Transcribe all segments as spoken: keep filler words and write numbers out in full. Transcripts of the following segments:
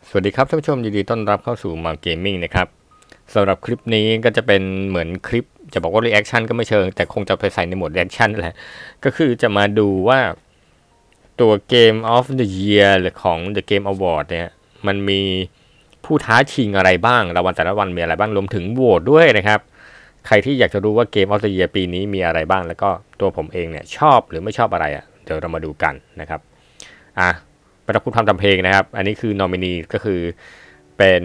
สวัสดีครับท่านผู้ชมยินดีต้อนรับเข้าสู่มาเกมมิ่งนะครับสำหรับคลิปนี้ก็จะเป็นเหมือนคลิปจะบอกว่ารีแอคชั่นก็ไม่เชิงแต่คงจะไปใส่ในโหมดรีแอคชั่นแหละก็คือจะมาดูว่าตัวเกม of the Year หรือของ The Game Award เนี่ยมันมีผู้ท้าชิงอะไรบ้างรางวัลแต่ละวันมีอะไรบ้างรวมถึงโหวตด้วยนะครับใครที่อยากจะรู้ว่าเกม of the Year ปีนี้มีอะไรบ้างแล้วก็ตัวผมเองเนี่ยชอบหรือไม่ชอบอะไรอ่ะเดี๋ยวเรามาดูกันนะครับอ่ะไม่ต้องพูดทำทำเพลงนะครับอันนี้คือนอมินีก็คือเป็น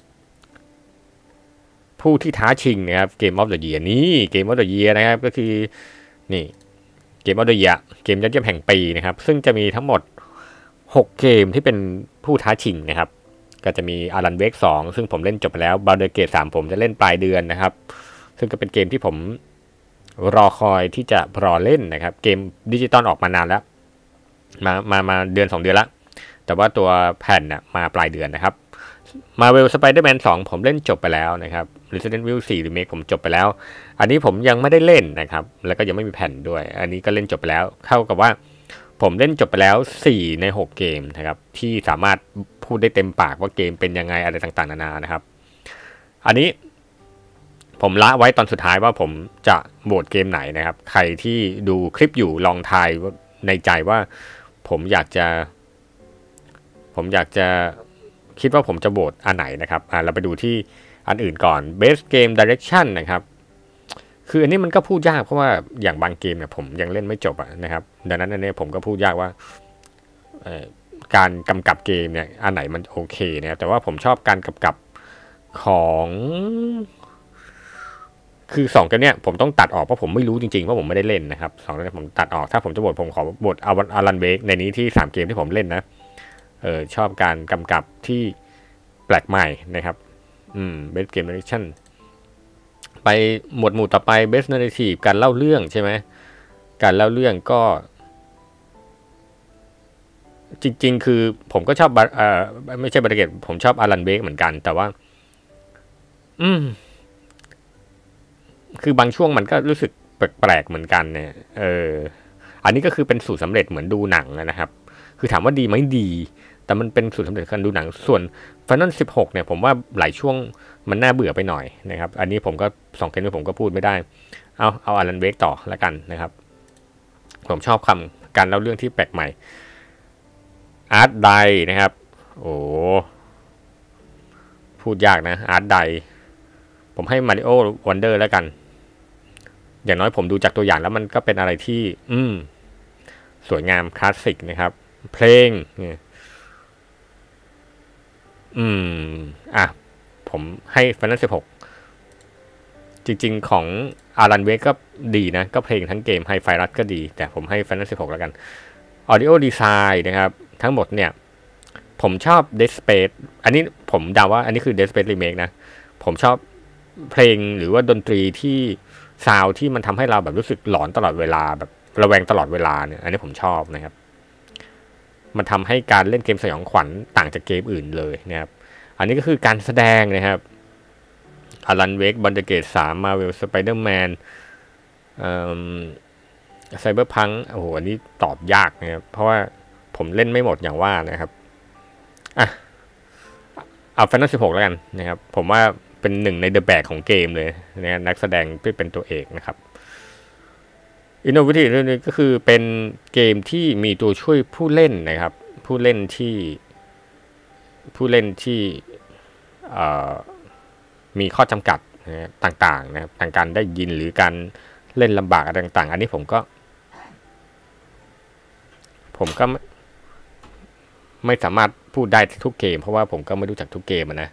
ผู้ที่ท้าชิงนะครับเกม of the Year นี่เกม of the Year นะครับก็คือนี่เกม of the Year เกมยอดเยี่ยมแห่งปีนะครับซึ่งจะมีทั้งหมดหกเกมที่เป็นผู้ท้าชิงนะครับก็จะมีอารันเวกสองซึ่งผมเล่นจบไปแล้วบาลเดอร์เกตสามผมจะเล่นปลายเดือนนะครับซึ่งก็เป็นเกมที่ผมรอคอยที่จะรอเล่นนะครับเกมดิจิตอลออกมานานแล้วมามามาเดือนสองเดือนละแต่ว่าตัวแผ่นน่ะมาปลายเดือนนะครับ Marvel Spider-Man สองผมเล่นจบไปแล้วนะครับ Resident Evil สี่ Remake ผมจบไปแล้วอันนี้ผมยังไม่ได้เล่นนะครับแล้วก็ยังไม่มีแผ่นด้วยอันนี้ก็เล่นจบไปแล้วเท่ากับว่าผมเล่นจบไปแล้วสี่ในหกเกมนะครับที่สามารถพูดได้เต็มปากว่าเกมเป็นยังไงอะไรต่างๆนานานะครับอันนี้ผมละไว้ตอนสุดท้ายว่าผมจะโหวตเกมไหนนะครับใครที่ดูคลิปอยู่ลองทายในใจว่าผมอยากจะผมอยากจะคิดว่าผมจะโหวตอันไหนนะครับอ่าเราไปดูที่อันอื่นก่อน Best Game Direction นะครับคืออันนี้มันก็พูดยากเพราะว่าอย่างบางเกมเนี่ยผมยังเล่นไม่จบนะครับดังนั้นอันนี้ผมก็พูดยากว่าการกำกับเกมเนี่ยอันไหนมันโอเคนะครับแต่ว่าผมชอบการกำกับของคือสองกันเนี่ยผมต้องตัดออกเพราะผมไม่รู้จริงๆว่าผมไม่ได้เล่นนะครับสองกันนี้ผมตัดออกถ้าผมจะโหวตผมขอโหวตอารันเวกในนี้ที่สามเกมที่ผมเล่นนะเออชอบการกำกับที่แปลกใหม่นะครับอืม Best Game Direction ไปหมวดหมู่ต่อไป Best Narrative การเล่าเรื่องใช่ไหมการเล่าเรื่องก็จริงๆคือผมก็ชอบเอ่อไม่ใช่บาร์เกตผมชอบอารันเวกเหมือนกันแต่ว่าอืมคือบางช่วงมันก็รู้สึกแปลกๆเหมือนกันเนี่ยเอออันนี้ก็คือเป็นสูตรสำเร็จเหมือนดูหนังนะครับคือถามว่าดีไหมดีแต่มันเป็นสูตรสำเร็จการดูหนังส่วน Final สิบหกเนี่ยผมว่าหลายช่วงมันน่าเบื่อไปหน่อยนะครับอันนี้ผมก็สองเกมนี้ผมก็พูดไม่ได้เอาเอาอารันเวกต่อแล้วกันนะครับผมชอบคำการเล่าเรื่องที่แปลกใหม่อาร์ตไดนะครับโอ้พูดยากนะอาร์ตไดผมให้ Mario Wonder แล้วกันอย่างน้อยผมดูจากตัวอย่างแล้วมันก็เป็นอะไรที่อืมสวยงามคลาสสิกนะครับเพลงเนี่ยอืมอ่ะผมให้ Final สิบหกจริงๆของอารันเวกก็ดีนะก็เพลงทั้งเกมไฮไฟรัสก็ดีแต่ผมให้ Final สิบหกแล้วกัน Audio Design นะครับทั้งหมดเนี่ยผมชอบ Dead Space อันนี้ผมเดาว่าอันนี้คือ Dead Space Remake นะผมชอบเพลงหรือว่าดนตรีที่ซาวที่มันทำให้เราแบบรู้สึกหลอนตลอดเวลาแบบระแวงตลอดเวลาเนี่ยอันนี้ผมชอบนะครับมันทำให้การเล่นเกมสยองขวัญต่างจากเกมอื่นเลยนะครับอันนี้ก็คือการแสดงนะครับอารันเวกบอลเดเกตสามมาเวลสไปเดอร์แมนไซเบอร์พังโอ้โหอันนี้ตอบยากนะครับเพราะว่าผมเล่นไม่หมดอย่างว่านะครับอ่ะเอาแฟนตาซีสิบหกแล้วกันนะครับผมว่าเป็นหนึ่งในเดอะแบกของเกมเลยนะนักแสดงที่เป็นตัวเอกนะครับอินโนเวทีฟเรื่องนี้ก็คือเป็นเกมที่มีตัวช่วยผู้เล่นนะครับผู้เล่นที่ผู้เล่นที่มีข้อจำกัดนะต่างๆนะครับทางการได้ยินหรือการเล่นลำบากอะไรต่างๆอันนี้ผมก็ผมก็ไม่สามารถพูดได้ทุกเกมเพราะว่าผมก็ไม่รู้จักทุกเกมนะ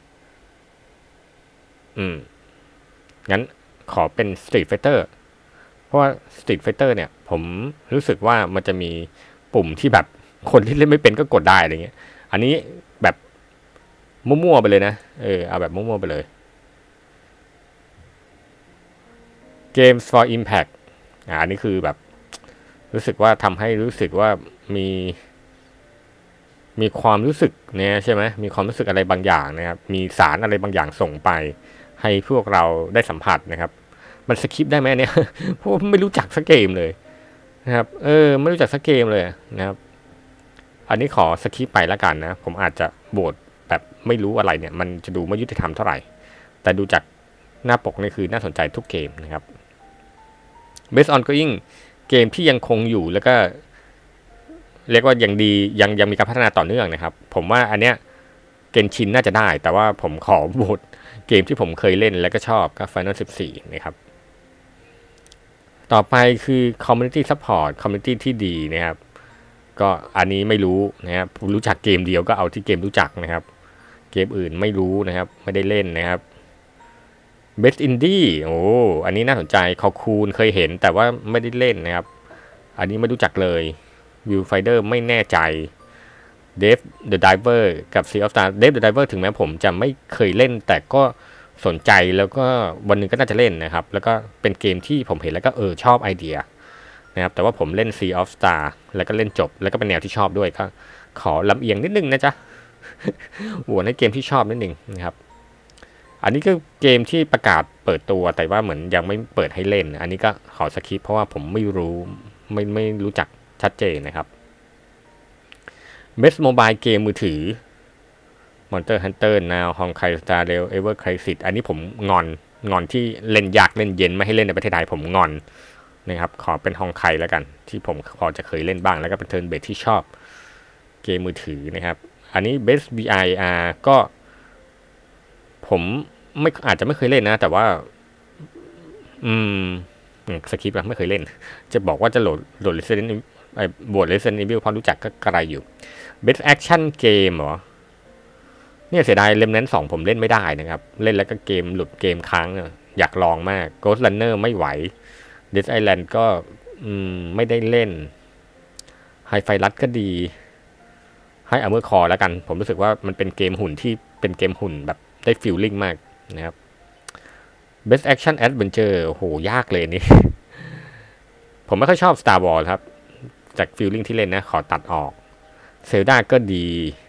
อืมงั้นขอเป็น Street Fighter เพราะว่า Street Fighter เนี่ยผมรู้สึกว่ามันจะมีปุ่มที่แบบคนที่เล่นไม่เป็นก็กดได้อะไรเงี้ยอันนี้แบบมั่วๆไปเลยนะเออเอาแบบมั่วๆไปเลย Games for Impact อ่าอันนี้คือแบบรู้สึกว่าทำให้รู้สึกว่ามีมีความรู้สึกเนี่ยใช่ไหมมีความรู้สึกอะไรบางอย่างนะครับมีสารอะไรบางอย่างส่งไปให้พวกเราได้สัมผัสนะครับมันสคิปได้ไหมเนี่ยเพราะไม่รู้จักสักเกมเลยนะครับเออไม่รู้จักสักเกมเลยนะครับอันนี้ขอสคิปไปแล้วกันนะผมอาจจะโหวตแบบไม่รู้อะไรเนี่ยมันจะดูไม่ยุติธรรมเท่าไหร่แต่ดูจากหน้าปกนี่คือน่าสนใจทุกเกมนะครับ Best Ongoing เกมที่ยังคงอยู่แล้วก็เรียกว่ายังดียังยังมีการพัฒนาต่อเนื่องนะครับผมว่าอันเนี้ยเกนชินน่าจะได้แต่ว่าผมขอโหวตเกมที่ผมเคยเล่นแล้วก็ชอบก็ Final สิบสี่นะครับต่อไปคือ Community Support Community ที่ดีนะครับก็อันนี้ไม่รู้นะครับรู้จักเกมเดียวก็เอาที่เกมรู้จักนะครับเกมอื่นไม่รู้นะครับไม่ได้เล่นนะครับ Best Indie โอ้อันนี้น่าสนใจคอคูนเคยเห็นแต่ว่าไม่ได้เล่นนะครับอันนี้ไม่รู้จักเลย Viewfinder ไม่แน่ใจ Dave the Diver กับ Sea of Stars Dave the Diver ถึงแม้ผมจะไม่เคยเล่นแต่ก็สนใจแล้วก็วันหนึ่งก็น่าจะเล่นนะครับแล้วก็เป็นเกมที่ผมเห็นแล้วก็เออชอบไอเดียนะครับแต่ว่าผมเล่น Sea of Star แล้วก็เล่นจบแล้วก็เป็นแนวที่ชอบด้วยก็ขอลำเอียงนิดนึงนะจ๊ะ โหวตให้เกมที่ชอบนิดนึงนะครับอันนี้ก็เกมที่ประกาศเปิดตัวแต่ว่าเหมือนยังไม่เปิดให้เล่นอันนี้ก็ขอสคิปเพราะว่าผมไม่รู้ไม่ไม่รู้จักชัดเจนนะครับ Best Mobile เกมมือถือ Monster Hunter Now Honkai Star Rail Ever Crisis อันนี้ผมงอนงอนที่เล่นยากเล่นเย็นไม่ให้เล่นในประเทศไทยผมงอนนะครับขอเป็นฮองไคแล้วกันที่ผมพอจะเคยเล่นบ้างแล้วก็เป็นเทิร์นเบสที่ชอบเกมมือถือนะครับอันนี้ Best วี ไอ อาร์ ก็ผมไม่อาจจะไม่เคยเล่นนะแต่ว่าอืมสคริปต์ไม่เคยเล่นจะบอกว่าจะโหลดโหลด Resident ไอ้บวด Resident Evil พอรู้จักก็กระไรอยู่ Best Action Game เหรอเนี่ยเสียดาย Remnant สองผมเล่นไม่ได้นะครับเล่นแล้วก็เกมหลุดเกมค้างอยากลองมาก Ghost Runner ไม่ไหว Dead Island ก็อืมไม่ได้เล่น Hi-Fi Rush ก็ดีให้ Armored Core แล้วกันผมรู้สึกว่ามันเป็นเกมหุ่นที่เป็นเกมหุ่นแบบได้ฟีลลิ่งมากนะครับ Best Action Adventure โอ้โหยากเลยนี่ ผมไม่ค่อยชอบ Star Wars ครับจากฟีลลิ่งที่เล่นนะขอตัดออก Zelda ก็ดี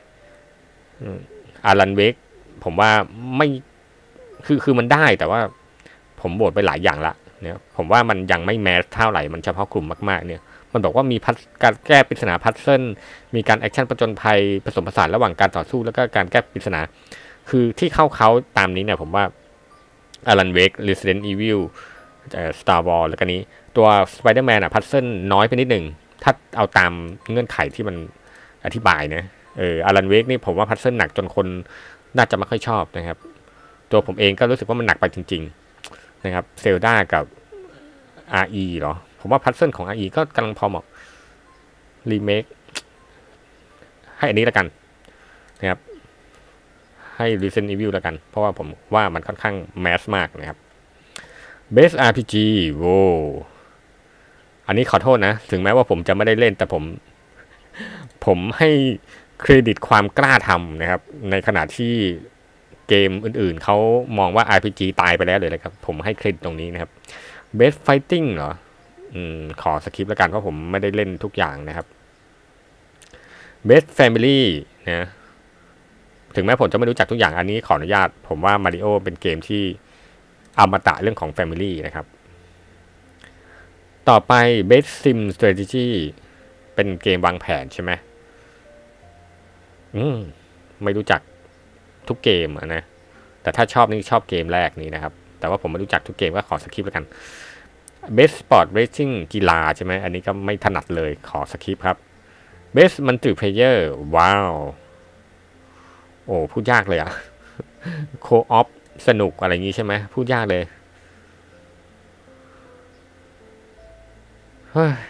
อารันเวกผมว่าไม่คือคือมันได้แต่ว่าผมโหวตไปหลายอย่างละเนี่ยผมว่ามันยังไม่แมสเท่าไหร่มันเฉพาะกลุ่มมากๆเนี่ยมันบอกว่ามีการแก้ปริศนาพัซเซิลมีการแอคชั่นประจนภัยผสมผสานระหว่างการต่อสู้แล้วก็การแก้ปริศนาคือที่เข้าเขาตามนี้เนี่ยผมว่าอารันเวก Resident Evil เอ่อ Star Wars แล้วก็นี้ตัว Spider-Man อ่ะพัซเซิลน้อยไปนิดหนึ่งถ้าเอาตามเงื่อนไขที่มันอธิบายนะเอออารันเวกนี่ผมว่าพัซเซิลหนักจนคนน่าจะไม่ค่อยชอบนะครับตัวผมเองก็รู้สึกว่ามันหนักไปจริงๆนะครับเซลดากับ อาร์ อี เหรอผมว่าพัซเซิลของ อาร์ อี ก็กำลังพอเหมาะรีเมคให้อันนี้แล้วกันนะครับให้ Resident Evil แล้วกันเพราะว่าผมว่ามันค่อนข้างแมสมากนะครับ Best อาร์ พี จี โว้อันนี้ขอโทษนะถึงแม้ว่าผมจะไม่ได้เล่นแต่ผมผมให้เครดิตความกล้าทำนะครับในขณะที่เกมอื่นๆเขามองว่า อาร์ พี จี ตายไปแล้วเลยนะครับผมให้เครดิตตรงนี้นะครับ Best Fighting เหรออืมขอสคิปแล้วกันเพราะผมไม่ได้เล่นทุกอย่างนะครับ Best Family นะถึงแม้ผมจะไม่รู้จักทุกอย่างอันนี้ขออนุญาตผมว่า Mario เป็นเกมที่อมตะเรื่องของ Family นะครับต่อไป Best Sim Strategy เป็นเกมวางแผนใช่ไหมอืมไม่รู้จักทุกเกมนะแต่ถ้าชอบนี่ชอบเกมแรกนี้นะครับแต่ว่าผมไม่รู้จักทุกเกมก็ขอสคิปแล้วกัน Best Sport Racing กีฬาใช่ไหมอันนี้ก็ไม่ถนัดเลยขอสคิปครับ Best Multiplayer ว้าวโอ้พูดยากเลยอะโคออฟสนุกอะไรอย่างงี้ใช่ไหมพูดยากเลยเฮ้ย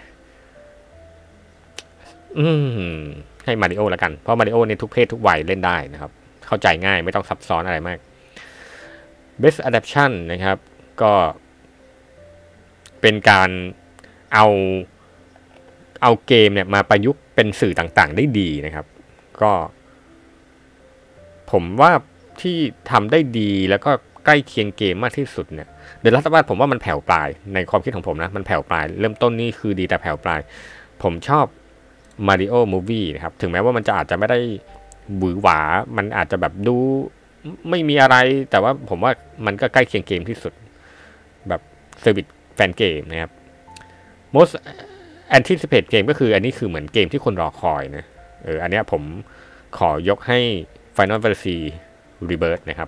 อืมให้มาริโอแล้วกันเพราะมาริโอเนี่ยทุกเพศทุกวัยเล่นได้นะครับเข้าใจง่ายไม่ต้องซับซ้อนอะไรมาก Best Adaptation นะครับก็เป็นการเอาเอาเกมเนี่ยมาประยุกต์เป็นสื่อต่างๆได้ดีนะครับก็ผมว่าที่ทำได้ดีแล้วก็ใกล้เคียงเกมมากที่สุดเนี่ยเดอะลัสต์วาดผมว่ามันแผ่วปลายในความคิดของผมนะมันแผ่วปลายเริ่มต้นนี่คือดีแต่แผ่วปลายผมชอบ Mario Movie นะครับถึงแม้ว่ามันจะอาจจะไม่ได้หวือหวามันอาจจะแบบดูไม่มีอะไรแต่ว่าผมว่ามันก็ใกล้เคียงเกมที่สุดแบบเซอร์วิสแฟนเกมนะครับ most anticipate เกมก็คืออันนี้คือเหมือนเกมที่คนรอคอยนะเอออันนี้ผมขอยกให้ Final Fantasy Rebirth นะครับ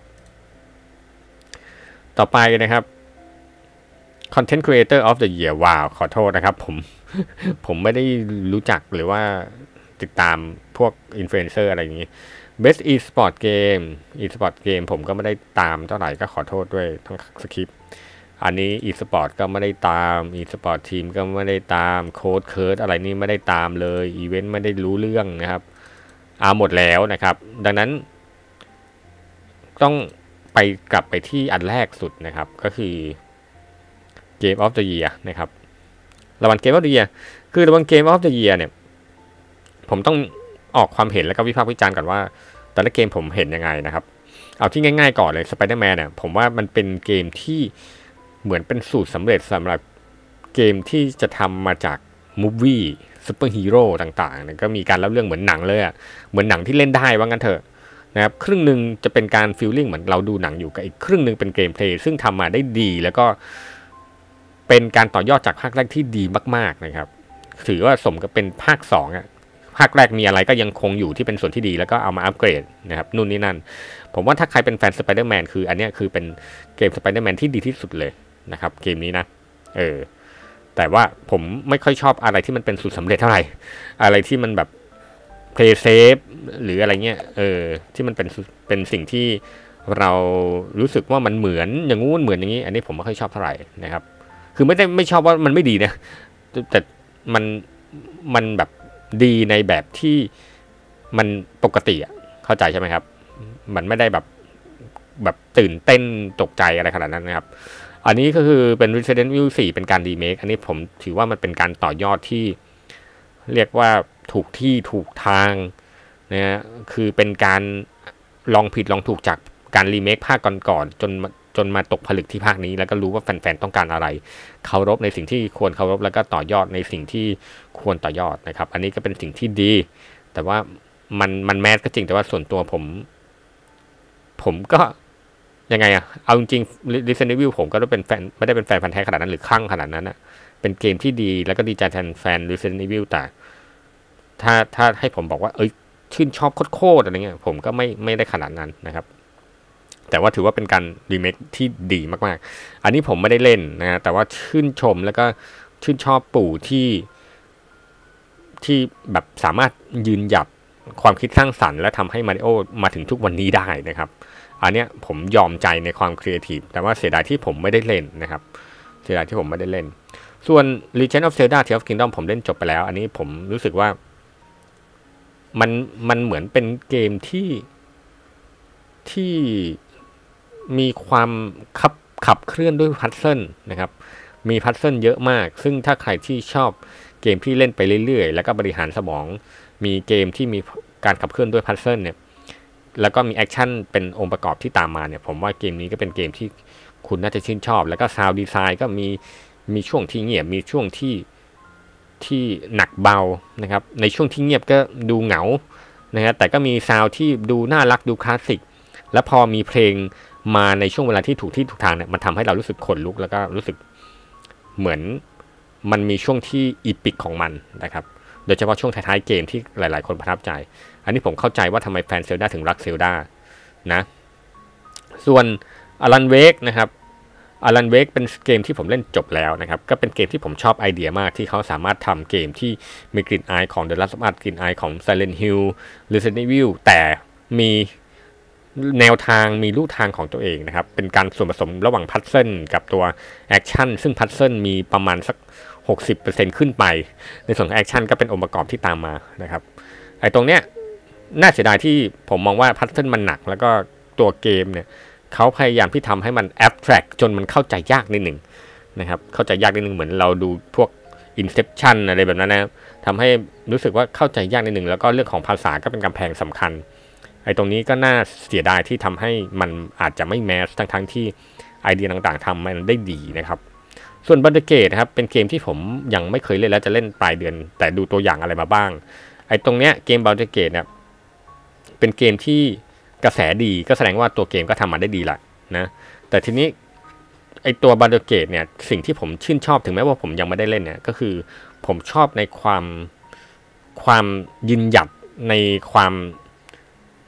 ต่อไปนะครับ Content Creator of the Year ว้าวขอโทษนะครับผม ผมไม่ได้รู้จักหรือว่าติดตามพวกอินฟลูเอนเซอร์อะไรอย่างนี้ Best e-sport game e-sport game ผมก็ไม่ได้ตามเท่าไหร่ก็ขอโทษด้วยทั้งสคริปต์อันนี้ e-sport ก็ไม่ได้ตาม e-sport team ก็ไม่ได้ตามโค้ดเคิร์ดอะไรนี่ไม่ได้ตามเลยอีเวนต์ไม่ได้รู้เรื่องนะครับเอาหมดแล้วนะครับดังนั้นต้องไปกลับไปที่อันแรกสุดนะครับก็คือ Game of the Year นะครับรางวัล Game of the Year คือรางวัล Game of the Year เนี่ยผมต้องออกความเห็นแล้วก็วิพากษ์วิจารณ์ก่อนว่าแต่ละเกมผมเห็นยังไงนะครับเอาที่ง่ายๆก่อนเลย Spider-Man เนี่ยผมว่ามันเป็นเกมที่เหมือนเป็นสูตรสำเร็จสำหรับเกมที่จะทำมาจากมูฟวี่ซูเปอร์ฮีโร่ต่างๆเนี่ยก็มีการเล่าเรื่องเหมือนหนังเลยอะเหมือนหนังที่เล่นได้ว่างั้นเถอะนะครับครึ่งหนึ่งจะเป็นการฟีลลิ่งเหมือนเราดูหนังอยู่กับอีกครึ่งหนึ่งเป็นเกมเพลย์ซึ่งทำมาได้ดีแล้วก็เป็นการต่อยอดจากภาคแรกที่ดีมากๆนะครับถือว่าสมกับเป็นภาคสองอะภาคแรกมีอะไรก็ยังคงอยู่ที่เป็นส่วนที่ดีแล้วก็เอามาอัปเกรดนะครับนู่นนี่นั่นผมว่าถ้าใครเป็นแฟน Spider-Man คืออันนี้คือเป็นเกม Spider-Man ที่ดีที่สุดเลยนะครับเกมนี้นะเออแต่ว่าผมไม่ค่อยชอบอะไรที่มันเป็นสูตรสำเร็จเท่าไหร่อะไรที่มันแบบ play safe หรืออะไรเงี้ยเออที่มันเป็นเป็นสิ่งที่เรารู้สึกว่ามันเหมือนอย่างงู้นเหมือนอย่างนี้อันนี้ผมไม่ค่อยชอบเท่าไหร่นะครับคือไม่ได้ไม่ชอบว่ามันไม่ดีนะแต่มันมันแบบดีในแบบที่มันปกติอ่ะเข้าใจใช่ไหมครับมันไม่ได้แบบแบบตื่นเต้นตกใจอะไรขนาดนั้นนะครับอันนี้ก็คือเป็น Resident Evil สี่เป็นการรีเมคอันนี้ผมถือว่ามันเป็นการต่อยอดที่เรียกว่าถูกที่ถูกทางนะฮะคือเป็นการลองผิดลองถูกจากการรีเมคภาคก่อนๆจนจนมาตกผลึกที่ภาคนี้แล้วก็รู้ว่าแฟนๆต้องการอะไรเคารพในสิ่งที่ควรเคารพแล้วก็ต่อยอดในสิ่งที่ควรต่อยอดนะครับอันนี้ก็เป็นสิ่งที่ดีแต่ว่ามันมันแมสก็จริงแต่ว่าส่วนตัวผมผมก็ยังไงอะเอาจริงๆ Resident Evil ผมก็ได้เป็นแฟนไม่ได้เป็นแฟนพันธุ์แท้ขนาดนั้นหรือคลั่งขนาดนั้นนะเป็นเกมที่ดีแล้วก็ดีใจแทนแฟน Resident Evil แต่ถ้าถ้าให้ผมบอกว่าเอ้ยชื่นชอบโคตรๆอะไรเงี้ยผมก็ไม่ไม่ได้ขนาดนั้นนะครับแต่ว่าถือว่าเป็นการรีเมคที่ดีมากๆอันนี้ผมไม่ได้เล่นนะแต่ว่าชื่นชมแล้วก็ชื่นชอบปู่ที่ที่แบบสามารถยืนหยัดความคิดสร้างสรรค์และทำให้มาริโอมาถึงทุกวันนี้ได้นะครับอันเนี้ยผมยอมใจในความครีเอทีฟแต่ว่าเสียดายที่ผมไม่ได้เล่นนะครับเสียดายที่ผมไม่ได้เล่นส่วน Legend of Zelda Tears of Kingdom ผมเล่นจบไปแล้วอันนี้ผมรู้สึกว่ามันมันเหมือนเป็นเกมที่ที่มีความขับขับเคลื่อนด้วยพัซเซิลนะครับมีพัซเซิลเยอะมากซึ่งถ้าใครที่ชอบเกมที่เล่นไปเรื่อยๆแล้วก็บริหารสมองมีเกมที่มีการขับเคลื่อนด้วยพัซเซิลเนี่ยแล้วก็มีแอคชั่นเป็นองค์ประกอบที่ตามมาเนี่ยผมว่าเกมนี้ก็เป็นเกมที่คุณน่าจะชื่นชอบแล้วก็ซาวด์ดีไซน์ก็มีมีช่วงที่เงียบมีช่วงที่ที่หนักเบานะครับในช่วงที่เงียบก็ดูเหงานะฮะแต่ก็มีซาวด์ที่ดูน่ารักดูคลาสสิกแล้วพอมีเพลงมาในช่วงเวลาที่ถูกที่ถูกทางเนี่ยมันทำให้เรารู้สึกขนลุกแล้วก็รู้สึกเหมือนมันมีช่วงที่อีพิกของมันนะครับโดยเฉพาะช่วงท้ายๆเกมที่หลายๆคนประทับใจอันนี้ผมเข้าใจว่าทำไมแฟนเซลดาถึงรักเซลดานะส่วนอลันเวกนะครับอลันเวกเป็นเกมที่ผมเล่นจบแล้วนะครับก็เป็นเกมที่ผมชอบไอเดียมากที่เขาสามารถทำเกมที่มีกลิ่นอายของ The Last of Us กลิ่นอายของ Silent Hill Resident Evil แต่มีแนวทางมีลู่ทางของตัวเองนะครับเป็นการส่วนผสมระหว่างพัซเซิลกับตัวแอคชั่นซึ่งพัซเซิลมีประมาณสัก หกสิบเปอร์เซ็นต์ ขึ้นไปในส่วนของแอคชั่นก็เป็นองค์ประกอบที่ตามมานะครับไอ้ตรงเนี้ยน่าเสียดายที่ผมมองว่าพัซเซิลมันหนักแล้วก็ตัวเกมเนี่ยเขาพยายามที่ทำให้มันแอบแทรกจนมันเข้าใจยากนิดหนึ่งนะครับเข้าใจยากนิดหนึ่งเหมือนเราดูพวก Inception อะไรแบบนั้นนะทำให้รู้สึกว่าเข้าใจยากนิดหนึ่งแล้วก็เรื่องของภาษาก็เป็นกำแพงสำคัญไอ้ตรงนี้ก็น่าเสียดายที่ทำให้มันอาจจะไม่แมสทั้งทั้งที่ไอเดียต่างๆทำมันได้ดีนะครับส่วนบัลเดอร์เกตนะครับเป็นเกมที่ผมยังไม่เคยเล่นแล้วจะเล่นปลายเดือนแต่ดูตัวอย่างอะไรมาบ้างไอ้ตรงเนี้ยเกมบัลเดอร์เกตเนี่ยเป็นเกมที่กระแสดีก็แสดงว่าตัวเกมก็ทำมาได้ดีแหละนะแต่ทีนี้ไอ้ตัวบัลเดอร์เกตเนี่ยสิ่งที่ผมชื่นชอบถึงแม้ว่าผมยังไม่ได้เล่นเนี่ยก็คือผมชอบในความความยืนหยัดในความ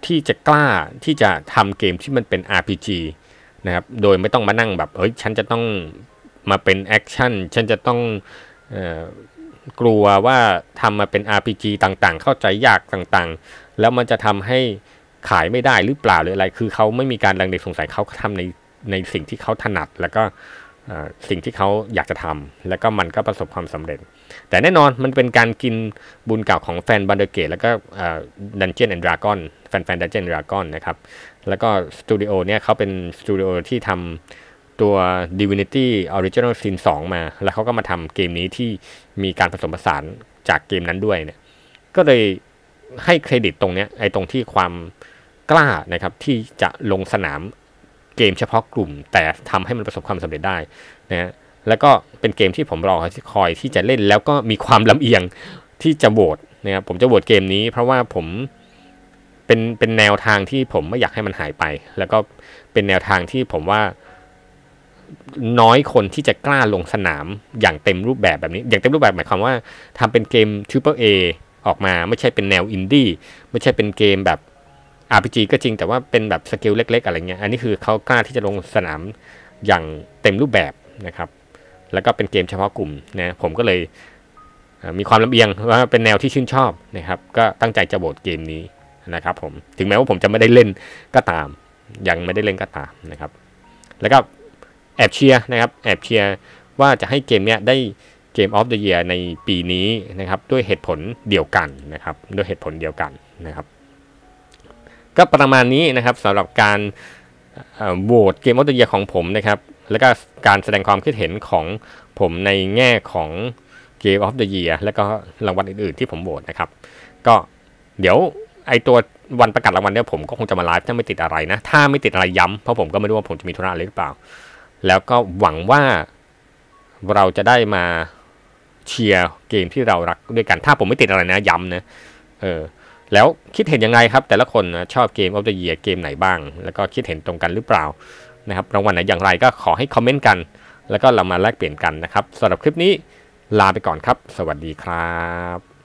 ที่จะกล้าที่จะทำเกมที่มันเป็น อาร์ พี จี นะครับโดยไม่ต้องมานั่งแบบเฮ้ยฉันจะต้องมาเป็นแอคชั่นฉันจะต้องเอ่อกลัวว่าทำมาเป็น อาร์ พี จี ต่างๆเข้าใจยากต่างๆแล้วมันจะทำให้ขายไม่ได้หรือเปล่าหรืออะไรคือเขาไม่มีการลังเลสงสัยเขาทำในในสิ่งที่เขาถนัดแล้วก็สิ่งที่เขาอยากจะทำแล้วก็มันก็ประสบความสำเร็จแต่แน่นอนมันเป็นการกินบุญเก่าของแฟน Baldur's Gate แล้วก็ Dungeons and Dragons แฟนๆ Dungeons and Dragons นะครับแล้วก็สตูดิโอเนี่ยเขาเป็นสตูดิโอที่ทำตัว Divinity Original Sin สองมาแล้วเขาก็มาทำเกมนี้ที่มีการผสมผสานจากเกมนั้นด้วยเนี่ยก็เลยให้เครดิตตรงเนี้ยไอ้ตรงที่ความกล้านะครับที่จะลงสนามเกมเฉพาะกลุ่มแต่ทำให้มันประสบความสำเร็จได้นะแล้วก็เป็นเกมที่ผมรอคอยที่จะเล่นแล้วก็มีความลำเอียงที่จะโหวตนะครับผมจะโหวตเกมนี้เพราะว่าผมเป็นเป็นแนวทางที่ผมไม่อยากให้มันหายไปแล้วก็เป็นแนวทางที่ผมว่าน้อยคนที่จะกล้าลงสนามอย่างเต็มรูปแบบแบบนี้อย่างเต็มรูปแบบหมายความว่าทำเป็นเกม Triple A ออกมาไม่ใช่เป็นแนวอินดี้ไม่ใช่เป็นเกมแบบ อาร์ พี จี ก็จริงแต่ว่าเป็นแบบสเกลเล็กๆอะไรเงี้ยอันนี้คือเขากล้าที่จะลงสนามอย่างเต็มรูปแบบนะครับแล้วก็เป็นเกมเฉพาะกลุ่มนะผมก็เลยมีความลำเอียงว่าเป็นแนวที่ชื่นชอบนะครับก็ตั้งใจจะโหวตเกมนี้นะครับผมถึงแม้ว่าผมจะไม่ได้เล่นก็ตามยังไม่ได้เล่นก็ตามนะครับแล้วก็แอบเชียร์นะครับแอบเชียร์ว่าจะให้เกมเนี้ยได้เกม of the year ในปีนี้นะครับด้วยเหตุผลเดียวกันนะครับด้วยเหตุผลเดียวกันนะครับก็ประมาณนี้นะครับสำหรับการโหวตเกม of the year ของผมนะครับแล้วก็การแสดงความคิดเห็นของผมในแง่ของ Game of the Year แล้วก็รางวัลอื่นๆที่ผมโหวตนะครับก็เดี๋ยวไอตัววันประกาศรางวัลเนี่ยผมก็คงจะมาไลฟ์ถ้าไม่ติดอะไรนะถ้าไม่ติดอะไรย้ำเพราะผมก็ไม่รู้ว่าผมจะมีธุระอะไรหรือเปล่าแล้วก็หวังว่าเราจะได้มาเชียร์เกมที่เรารักด้วยกันถ้าผมไม่ติดอะไรนะย้ำนะเออแล้วคิดเห็นยังไงครับแต่ละคนนะชอบ Game of the Year เกมไหนบ้างแล้วก็คิดเห็นตรงกันหรือเปล่านะครับรางวัลไหนอย่างไรก็ขอให้คอมเมนต์กันแล้วก็เรามาแลกเปลี่ยนกันนะครับสำหรับคลิปนี้ลาไปก่อนครับสวัสดีครับ